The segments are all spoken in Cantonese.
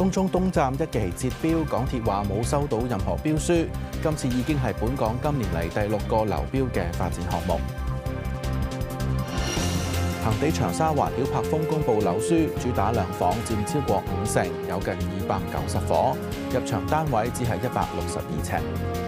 東涌東站1期截標，港鐵話冇收到任何標書，今次已經係本港今年嚟第6個流標嘅發展項目。恒地長沙灣曉柏峰公布樓書，主打兩房佔超過50%，有近290伙，入場單位只係162尺。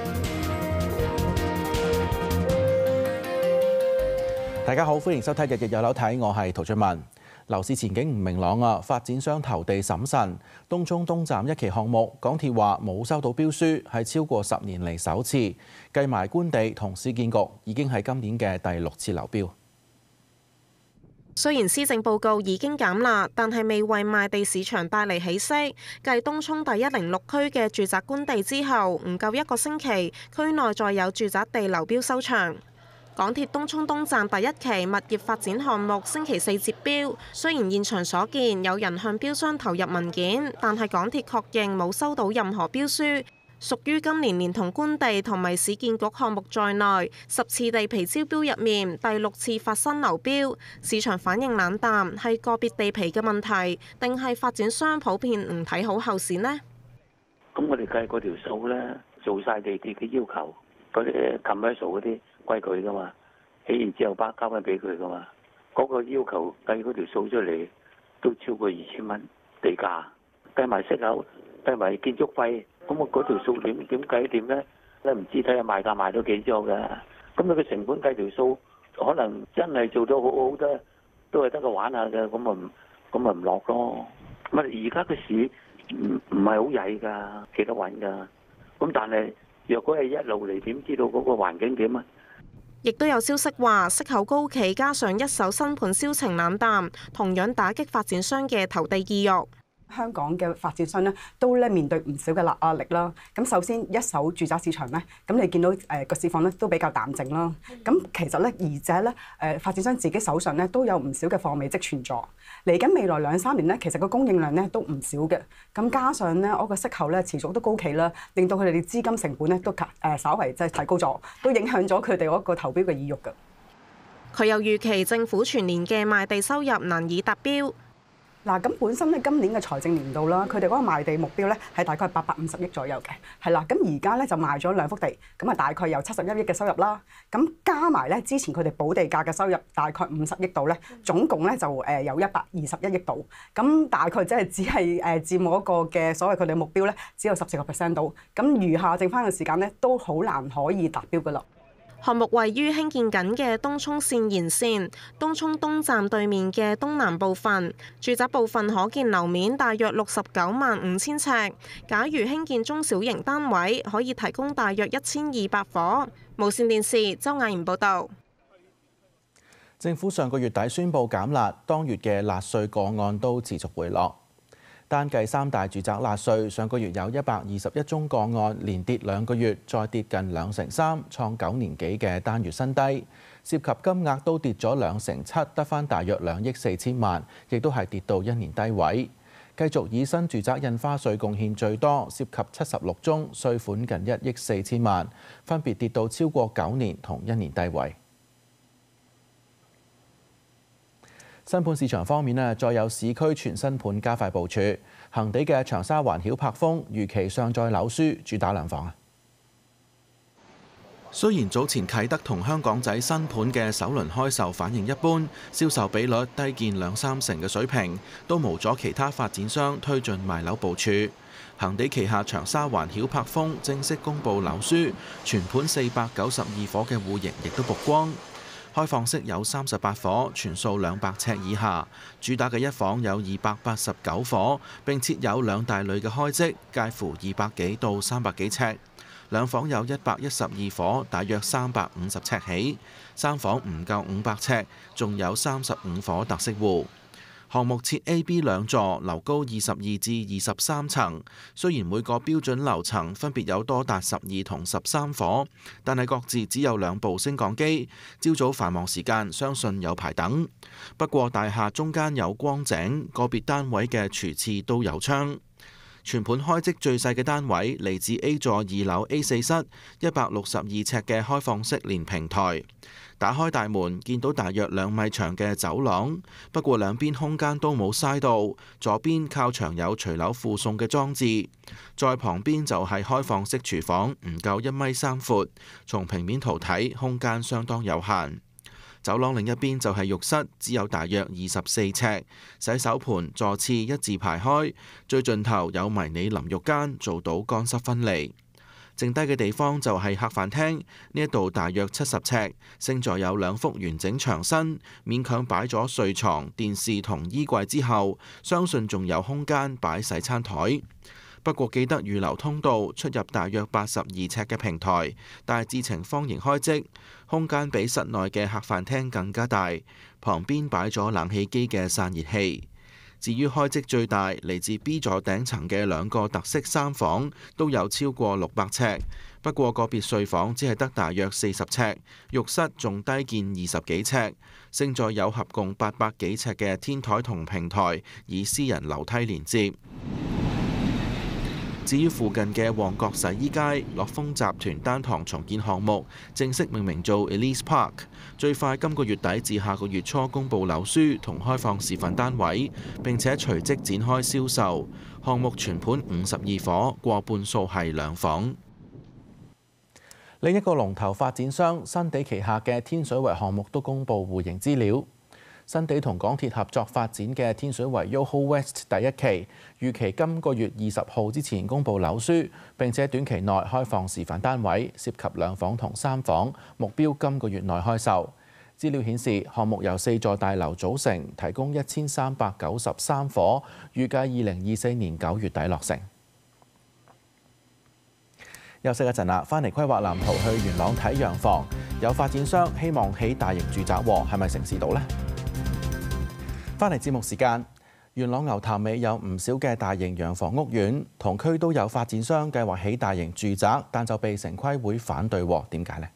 大家好，歡迎收睇《日日有樓睇》，我係陶俊文。樓市前景唔明朗啊，發展商投地審慎。東涌東站1期項目，港鐵話冇收到標書，係超過10年嚟首次。計埋官地同市建局，已經係今年嘅第6次流標。 雖然施政報告已經減辣，但係未為賣地市場帶嚟起色。繼東涌第106區嘅住宅官地之後，唔夠1個星期，區內再有住宅地流標收場。港鐵東涌東站第1期物業發展項目星期4截標，雖然現場所見有人向標商投入文件，但係港鐵確認冇收到任何標書，屬於今年連同官地同埋市建局項目在內10次地皮招標入面第6次發生流標。市場反應冷淡，係個別地皮嘅問題，定係發展商普遍唔睇好後市呢？ 咁我哋計嗰條數咧，做晒地鐵嘅要求，嗰啲 commercial 嗰啲歸佢噶嘛，起完之後交翻俾佢噶嘛，嗰個要求計嗰條數出嚟都超過2000蚊地價，計埋息口，計埋建築費，咁我嗰條數點計點咧？你唔知睇下賣價賣到幾多㗎？咁你個成本計條數，可能真係做到好好多，都係得個玩下嘅，咁咪唔落咯。咪而家個市唔係好曳㗎，企得穩㗎。咁但係若果係一路嚟，點知道嗰個環境點啊？ 亦都有消息話，息口高企，加上一手新盤銷情冷淡，同樣打擊發展商嘅投地意欲。 香港嘅發展商咧都咧面對唔少嘅壓力啦。咁首先一手住宅市場咧，咁你見到個市況咧都比較淡靜啦。咁其實咧，而且咧發展商自己手上咧都有唔少嘅貨尾積存咗。嚟緊未來2-3年咧，其實個供應量咧都唔少嘅。咁加上咧我個息口咧持續都高企啦，令到佢哋嘅資金成本咧都稍為即係提高咗，都影響咗佢哋嗰個投標嘅意欲㗎。 佢又預期政府全年嘅賣地收入難以達標。 嗱，咁本身咧今年嘅財政年度啦，佢哋嗰個賣地目標咧係大概850億左右嘅，係啦。咁而家咧就賣咗2幅地，咁啊大概有71億嘅收入啦。咁加埋咧之前佢哋補地價嘅收入大概50億度咧，總共咧就有121億度。咁大概即係只係佔嗰個嘅所謂佢哋目標咧，只有14% 度。咁餘下剩翻嘅時間咧，都好難可以達標噶啦。 項目位於興建緊嘅東涌線延線，東涌東站對面嘅東南部分，住宅部分可建樓面大約695000尺。假如興建中小型單位，可以提供大約1200伙。無線電視周雅賢報導。 政府上個月底宣布減辣，當月嘅辣稅個案都持續回落。單計3大住宅辣稅，上個月有121宗個案，連跌2個月，再跌近23%，創9年幾嘅單月新低。涉及金額都跌咗27%，得返大約2億4千萬，亦都係跌到1年低位。繼續以新住宅印花稅貢獻最多，涉及76宗，稅款近1億4千萬，分別跌到超過9年同1年低位。新盤市場方面咧，再有市區全新盤加快部署。恒地嘅長沙灣曉柏峰預期上載樓書，主打2房啊。雖然早前啟德同香港仔新盤嘅首輪開售反應一般，銷售比率低見2-3成嘅水平，都無阻其他發展商推進賣樓部署。恒地旗下長沙灣曉柏峰正式公布樓書，全盤492伙嘅戶型亦都曝光。開放式有38伙，全數200尺以下。主打嘅1房有289伙，並設有2大類嘅開積，介乎200幾到300幾尺。2房有112伙，大約350尺起。3房唔夠500尺，仲有35伙特色戶。項目設 A、B 兩座，樓高22至23層。雖然每個標準樓層分別有多達12同13伙，但係各自只有2部升降機。朝早繁忙時間，相信有排等。不過大廈中間有光井，個別單位嘅廚廁都有窗。 全盤開積最細嘅單位嚟自 A 座2樓 A4 室，162尺嘅開放式連平台。打開大門，見到大約2米長嘅走廊，不過兩邊空間都冇嘥到。左邊靠牆有隨樓附送嘅裝置，再旁邊就係開放式廚房，唔夠1.3米闊。從平面圖睇，空間相當有限。走廊另一邊就係浴室，只有大約24尺，洗手盆、座廁一字排開，最盡頭有迷你淋浴間，做到乾濕分離。剩低嘅地方就係客飯廳，呢一度大約70尺，勝在有2幅完整牆身，勉強擺咗睡床、電視同衣櫃之後，相信仲有空間擺洗餐台。不過記得預留通道出入大約82尺嘅平台，大致呈方形開積，空間比室內嘅客飯廳更加大。旁邊擺咗冷氣機嘅散熱器。至於開積最大嚟自 B 座頂層嘅2個特色3房，都有超過600尺。不過個別睡房只係得大約40尺，浴室仲低見20幾尺。勝在有合共800幾尺嘅天台同平台，以私人樓梯連接。至於附近嘅旺角洗衣街，樂豐集團單堂重建項目正式命名做 Elise Park， 最快今個月底至下個月初公佈樓書同開放示範單位，並且隨即展開銷售。項目全盤52伙，過半數係2房。 另一個龍頭發展商新地旗下嘅天水圍項目都公佈戶型資料。新地同港鐵合作發展嘅天水圍 Yoho West 第一期，預期今個月20號之前公佈樓書，並且短期內開放示範單位，涉及2房同3房，目標今個月內開售。資料顯示，項目由4座大樓組成，提供1393伙，預計2024年9月底落成。休息一陣啦，翻嚟規劃藍圖去元朗睇洋房，有發展商希望起大型住宅喎，係咪成事到呢？翻嚟節目時間，元朗牛潭尾有唔少嘅大型洋房屋苑，同區都有發展商計劃起大型住宅，但就被城規會反對喎，點解呢？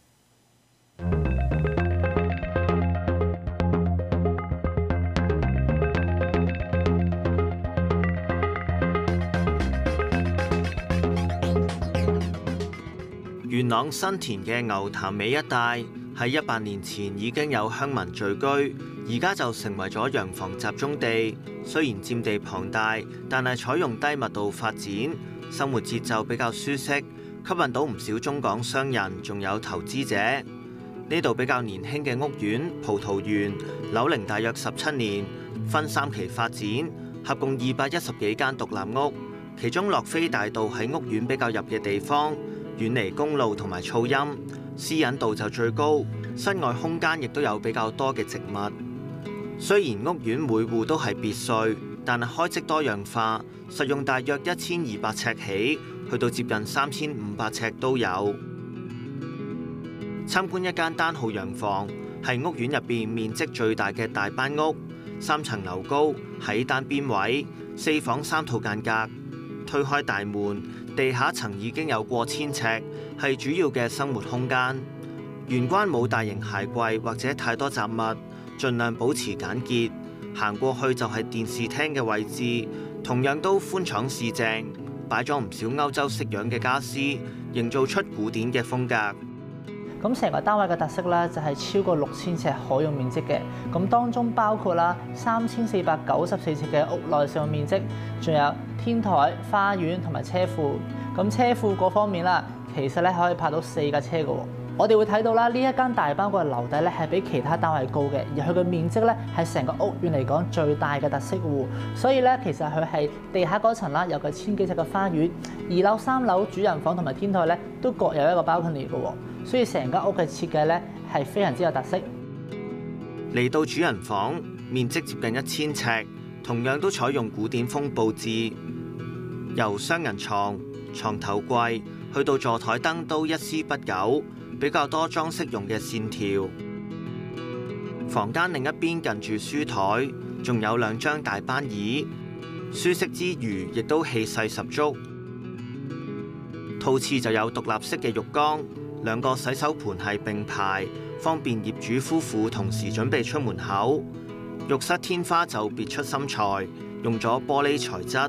元朗新田嘅牛潭尾一帶喺100年前已經有鄉民聚居，而家就成為咗洋房集中地。雖然佔地龐大，但係採用低密度發展，生活節奏比較舒適，吸引到唔少中港商人，仲有投資者。呢度比較年輕嘅屋苑葡萄園，樓齡大約17年，分3期發展，合共210幾間獨立屋。其中樂飛大道喺屋苑比較入嘅地方，遠離公路同埋噪音，私隱度就最高，室外空間亦都有比較多嘅植物。雖然屋苑每戶都係別墅，但係開積多樣化，實用大約1200尺起，去到接近3500尺都有。參觀一間單號洋房，係屋苑入邊面積最大嘅大班屋，3層樓高，喺單邊位，4房3套間隔。推開大門，地下層已經有過1000尺，係主要嘅生活空間。玄關冇大型鞋櫃或者太多雜物，盡量保持簡潔。行過去就係電視廳嘅位置，同樣都寬敞市正，擺咗唔少歐洲式樣嘅家私，營造出古典嘅風格。 咁成個單位嘅特色咧，就係超過6000尺可用面積嘅。咁當中包括啦3494尺嘅屋內使用面積，仲有天台、花園同埋車庫。咁車庫嗰方面啦，其實咧可以泊到4架車嘅喎。我哋會睇到啦，呢一間大班屋嘅樓底咧係比其他單位高嘅，而佢嘅面積咧係成個屋苑嚟講最大嘅特色戶。所以咧，其實佢係地下嗰層啦，有個1000幾尺嘅花園，2樓、3樓主人房同埋天台咧都各有一個 balcony 嘅喎。所以成間屋嘅設計咧係非常之有特色。 嚟到主人房，面積接近1000尺，同樣都採用古典風佈置，由雙人床、床頭櫃去到座台燈都一絲不苟，比較多裝飾用嘅線條。房間另一邊近住書台，仲有2張大班椅，舒適之餘亦都氣勢十足。套廁就有獨立式嘅浴缸，2個洗手盆係並排，方便業主夫婦同時準備出門口。浴室天花就別出心裁，用咗玻璃材質，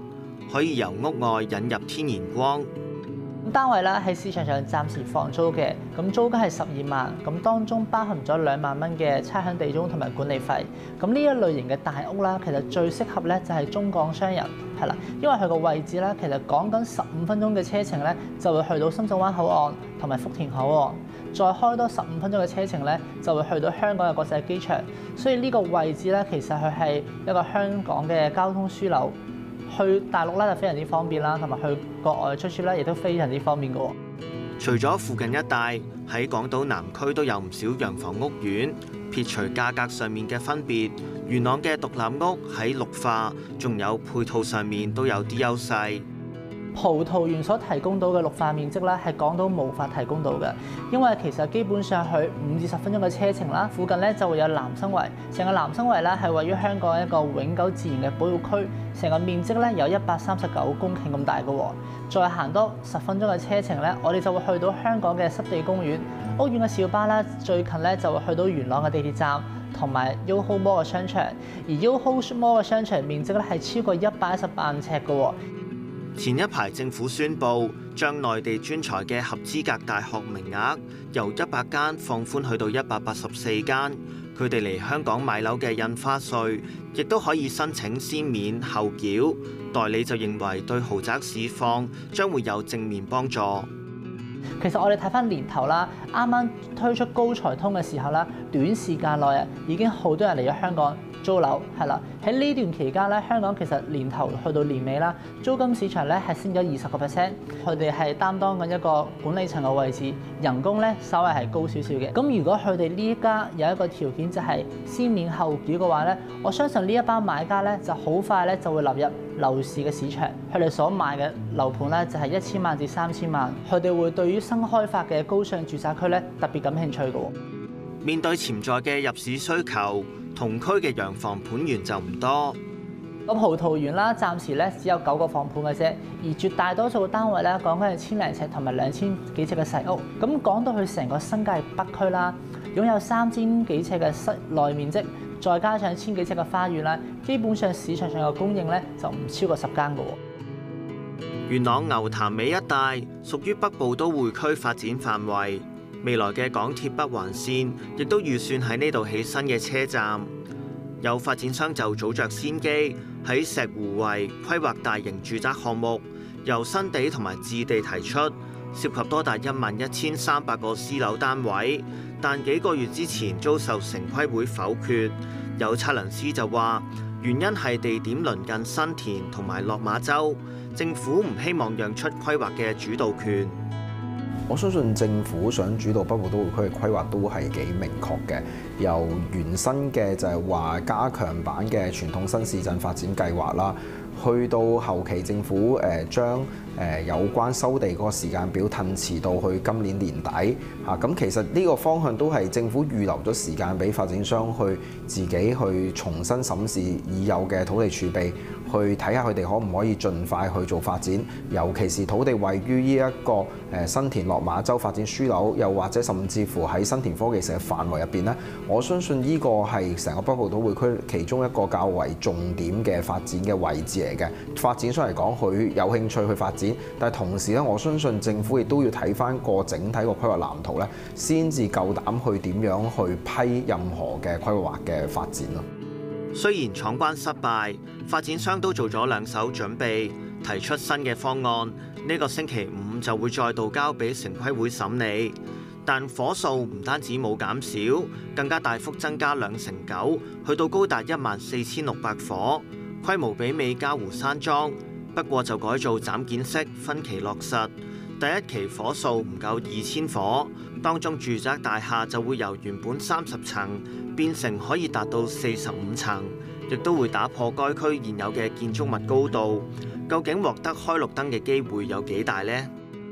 可以由屋外引入天然光。 單位咧喺市場上暫時放租嘅，咁租金係12萬，咁當中包含咗2萬蚊嘅差餉地租同埋管理費。咁呢一類型嘅大屋啦，其實最適合咧就係中港商人，係啦，因為佢個位置咧其實講緊15分鐘嘅車程咧就會去到深圳灣口岸同埋福田口岸，再開多15分鐘嘅車程咧就會去到香港嘅國際機場。所以呢個位置咧其實佢係一個香港嘅交通樞紐。去大陸咧就非常之方便啦，同埋去國外出書咧亦都非常之方便嘅喎。 除咗附近一帶，喺港島南區都有唔少洋房屋苑。撇除價格上面嘅分別，元朗嘅獨立屋喺綠化，仲有配套上面都有啲優勢。 葡萄園所提供到嘅綠化面積咧，係港島無法提供到嘅，因為其實基本上去5至10分鐘嘅車程啦，附近咧就會有南生圍，成個南生圍咧係位於香港一個永久自然嘅保護區，成個面積咧有139公頃咁大嘅喎。再行多10分鐘嘅車程咧，我哋就會去到香港嘅濕地公園。屋苑嘅小巴咧，最近咧就會去到元朗嘅地鐵站同埋 YOHO Mall 嘅商場，而 YOHO Mall 嘅商場面積咧係超過118萬尺嘅喎。 前一排政府宣布將內地專才嘅合資格大學名額由100間放寬去到184間，佢哋嚟香港買樓嘅印花稅亦都可以申請先免後繳。代理就認為對豪宅市況將會有正面幫助。 其實我哋睇翻年頭啦，啱啱推出高才通嘅時候啦，短時間內啊已經好多人嚟咗香港租樓，係啦。喺呢段期間咧，香港其實年頭去到年尾啦，租金市場咧係升咗20%，佢哋係擔當緊一個管理層嘅位置，人工咧稍微係高少少嘅。咁如果佢哋呢家有一個條件就係先免後繳嘅話咧，我相信呢一班買家咧就好快咧就會流入樓市嘅市場，佢哋所買嘅樓盤咧就係1000萬至3000萬，佢哋會對於新開發嘅高尚住宅區咧特別感興趣嘅。 面對潛在嘅入市需求，同區嘅洋房盤源就唔多。 咁葡萄園啦，暫時咧只有9個房盤嘅啫，而絕大多數嘅單位咧講緊係1000零尺同埋2000幾尺嘅細屋。咁講到去成個新界北區啦，擁有3000幾尺嘅室內面積，再加上1000幾尺嘅花園啦，基本上市場上嘅供應咧就唔超過10間嘅喎。 元朗牛潭尾一帶屬於北部都會區發展範圍。未來嘅港鐵北環線亦都預算喺呢度起新嘅車站。有發展商就早着先機喺石湖圍規劃大型住宅項目，由新地同埋置地提出，涉及多達11300個私樓單位，但幾個月之前遭受城規會否決。有測量師就話，原因係地點鄰近新田同埋落馬洲，政府唔希望讓出規劃嘅主導權。 我相信政府想主導北部都會區嘅規劃都係幾明確嘅，由原生嘅就係話加強版嘅傳統新市鎮發展計劃啦，去到後期政府將有關收地嗰個時間表褪遲到去今年年底嚇，咁其實呢個方向都係政府預留咗時間俾發展商去自己去重新審視已有嘅土地儲備，去睇下佢哋可唔可以盡快去做發展，尤其是土地位於呢一個新田落馬洲發展樞紐，又或者甚至乎喺新田科技城嘅範圍入邊呢，我相信呢個係成個北部都會區其中一個較為重點嘅發展嘅位置嚟嘅。發展商嚟講，佢有興趣去發展，但係同時咧，我相信政府亦都要睇翻個整體個規劃藍圖咧，先至夠膽去點樣去批任何嘅規劃嘅發展咯。 雖然闖關失敗，發展商都做咗2手準備，提出新嘅方案。呢個星期5就會再度交俾城規會審理。但伙數唔單止冇減少，更加大幅增加2.9%，去到高達14600伙，規模媲美嘉湖山莊。不過就改做斬件式分期落實，第一期伙數唔夠2000伙，當中住宅大廈就會由原本30層變成可以達到45層，亦都會打破該區現有嘅建築物高度。究竟獲得開綠燈嘅機會有幾大呢？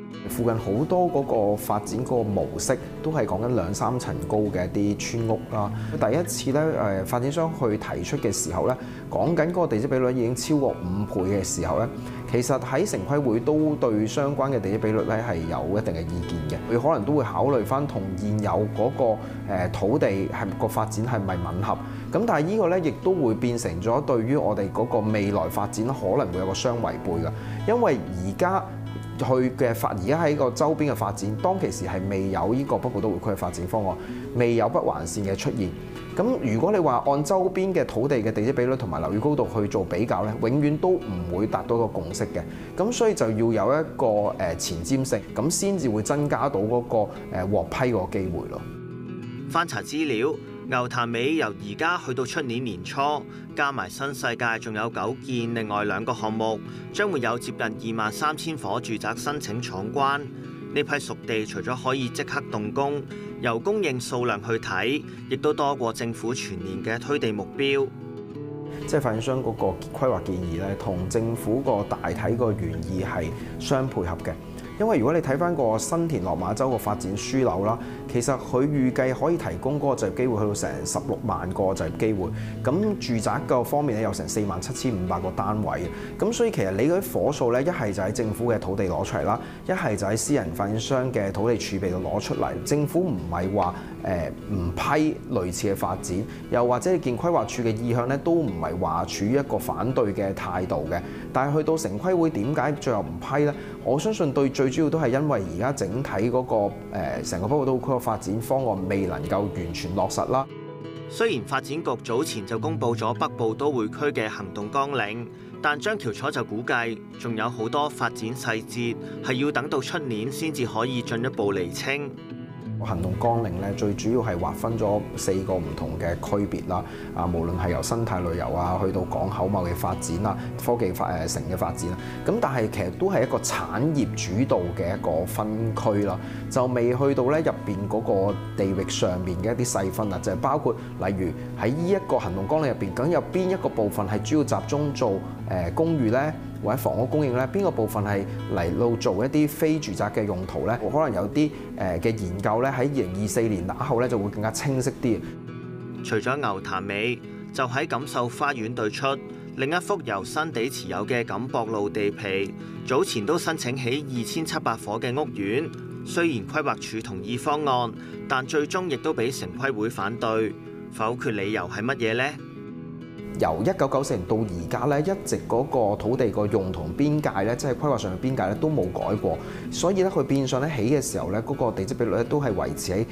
附近好多嗰個發展個模式都係講緊2、3層高嘅一啲村屋啦。第一次咧發展商去提出嘅時候咧，講緊嗰個地積比率已經超過5倍嘅時候咧，其實喺城規會都對相關嘅地積比率咧係有一定嘅意見嘅。佢可能都會考慮翻同現有嗰個土地係個發展係咪吻合。咁但係呢個咧亦都會變成咗對於我哋嗰個未來發展可能會有個相違背㗎，因為而家喺個周邊嘅發展，當其時係未有呢個北部都會區嘅發展方案，未有北環線嘅出現。咁如果你話按周邊嘅土地嘅地積比率同埋樓宇高度去做比較咧，永遠都唔會達到一個共識嘅。咁所以就要有一個前瞻性，咁先至會增加到嗰個獲批個機會咯。 翻查資料，牛潭尾由而家去到出年年初，加埋新世界仲有9建，另外2個項目將會有接近23,000伙住宅申請闖關。呢批熟地除咗可以即刻動工，由供應數量去睇，亦都多過政府全年嘅推地目標。 即係發展商嗰個規劃建議咧，同政府個大體個原意係相配合嘅。因為如果你睇翻個新田落馬洲個發展樞紐啦，其實佢預計可以提供嗰個就業機會去到成16萬個就業機會。咁住宅個方面咧有成47,500個單位嘅。咁所以其實你嗰啲伙數咧，一係就喺政府嘅土地攞出嚟啦，一係就喺私人發展商嘅土地儲備度攞出嚟。政府唔係話唔批類似嘅發展，又或者你見規劃署嘅意向咧，都唔係話處於一個反對嘅態度嘅。但係去到城規會點解最後唔批咧？我相信最主要都係因為而家整體嗰個成個北部都會區嘅發展方案未能夠完全落實啦。 雖然發展局早前就公布咗北部都會區嘅行動綱領，但張翹楚就估計仲有好多發展細節係要等到出年先至可以進一步釐清。 行動綱領咧，最主要係劃分咗4個唔同嘅區別啦。無論係由生態旅遊啊，去到港口貿易發展啊，科技城嘅發展啦。咁但係其實都係一個產業主導嘅一個分區啦，就未去到咧入邊嗰個地域上面嘅一啲細分啊，就係包括例如喺呢一個行動綱領入邊，究竟有邊一個部分係主要集中做公寓咧？或者房屋供應咧，邊個部分係嚟到做一啲非住宅嘅用途咧？可能有啲嘅研究咧，喺2024年打後咧就會更加清晰啲。 除咗牛潭尾，就喺錦繡花園對出，另一幅由新地持有嘅錦壆路地皮，早前都申請起2700伙嘅屋苑。雖然規劃署同意方案，但最終亦都俾城規會反對。否決理由係乜嘢呢？ 由1994年到而家咧，一直嗰個土地個用途邊界咧，即係規劃上嘅邊界咧，都冇改過。所以咧，佢變相咧起嘅時候咧，嗰個地積比率咧都係維持喺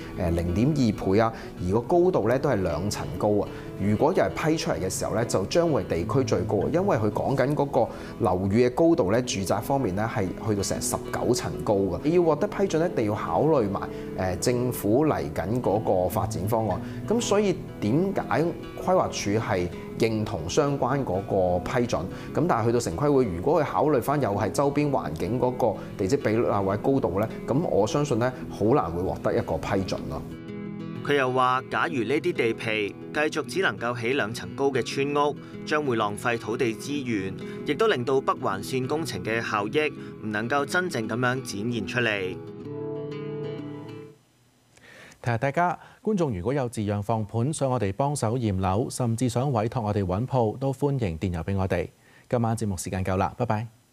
0.2倍啊，而個高度咧都係2層高啊。如果又係批出嚟嘅時候咧，就將會地區最高，因為佢講緊嗰個樓宇嘅高度咧，住宅方面咧係去到成19層高嘅。你要獲得批准，一定要考慮埋政府嚟緊嗰個發展方案。咁所以點解規劃署係認同相關嗰個批准？咁但係去到城規會，如果佢考慮翻又係周邊環境嗰個地積比率啊或者高度咧，咁我相信咧好難會獲得一個批准咯。 佢又話：假如呢啲地皮繼續只能夠起2層高嘅村屋，將會浪費土地資源，亦都令到北環線工程嘅效益唔能夠真正咁樣展現出嚟。 提下大家，觀眾如果有自讓放盤，想我哋幫手驗樓，甚至想委託我哋揾鋪，都歡迎電郵俾我哋。今晚節目時間夠啦，拜拜。